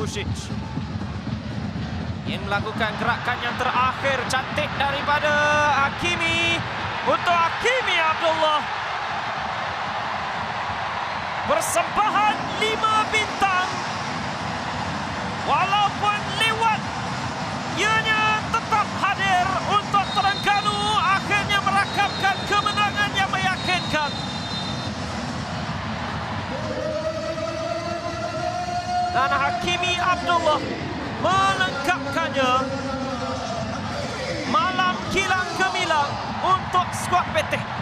Bušić. Ingin melakukan gerakan yang terakhir, cantik daripada Hakimi. Untuk Hakimi Abdullah. Persembahan 5 bintang. Walaupun lewat, ianya tetap hadir untuk Terengganu. Akhirnya merakamkan kemenangan yang meyakinkan. Dan Hakimi Abdullah melengkapkannya. Malam kilang gemilang untuk skuad Pete.